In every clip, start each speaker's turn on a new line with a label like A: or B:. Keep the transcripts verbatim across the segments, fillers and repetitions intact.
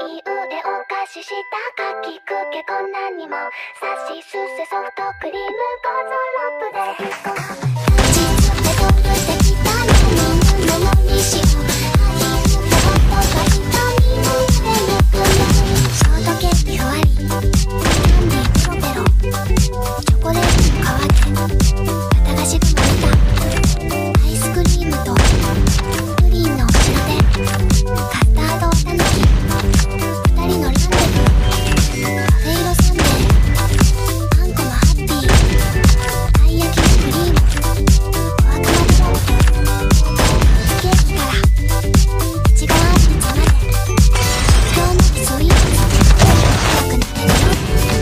A: に腕を貸ししたかきくけこんなにもさしすせソフトクリームゴゾロップで一個実で飛ぶできたのにものにしようハヒフでホットが瞳もでぬくのショートケーキふわりキャンディーペロペロチョコレートの皮で綿菓子が巻いたアイスクリームとプリンの後ろでカスタードをたぬき二人のランデブーカフェイロサンデーあんこもハッピーたい焼きのクリーム小悪魔ドロップケーキからいちごあんみつまで今日のスイーツ早くなってるよ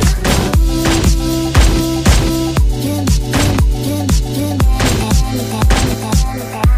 A: 夢夢夢夢見て見て見て見て